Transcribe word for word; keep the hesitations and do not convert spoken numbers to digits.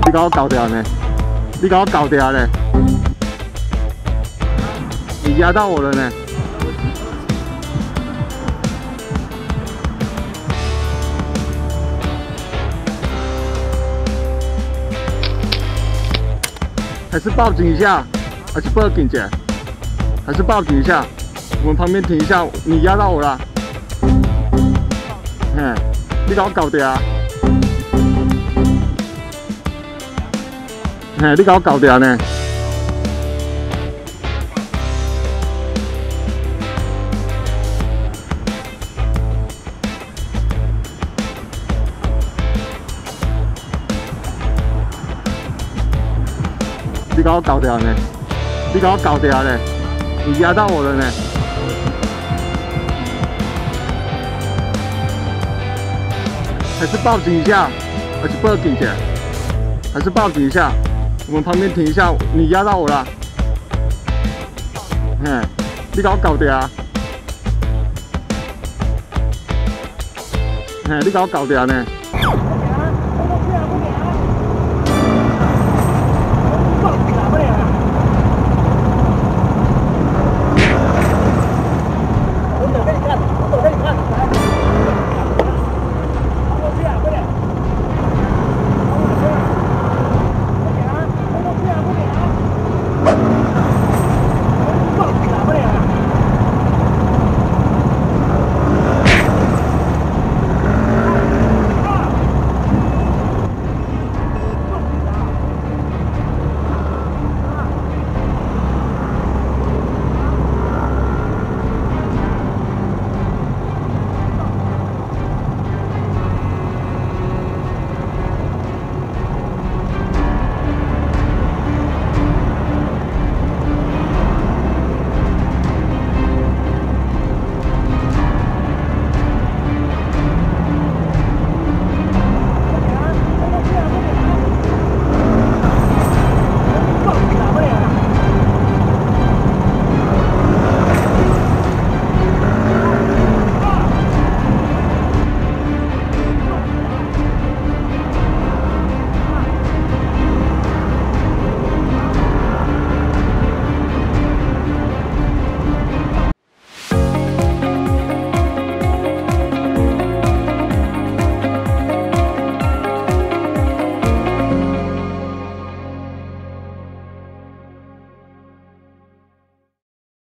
你把我搞掉呢？你把我搞掉呢？你压到我了呢？还是报警一下？还是报警姐？还是报警一下？我们旁边停一下，你压到我了。嘿，你把我搞掉啊！嘿，你把我搞掉呢？你把我搞掉呢？你把我搞掉呢？你压到我了呢？还是报警一下？还是报警姐？还是报警一下？我们旁边停一下，你压到我了。嘿，你把我搞掉啊！嘿，你把我搞掉呢？